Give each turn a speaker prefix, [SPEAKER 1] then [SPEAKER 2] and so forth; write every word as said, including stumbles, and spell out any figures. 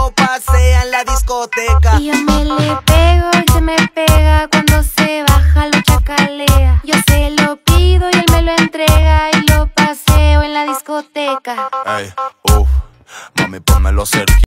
[SPEAKER 1] lo pasea en la discoteca.
[SPEAKER 2] Y yo me le pego y se me pega, cuando se baja lo chacalea. Yo se lo pido y él me lo entrega y lo paseo en la discoteca.
[SPEAKER 3] Ey, uff, mami, pónmelo cerca.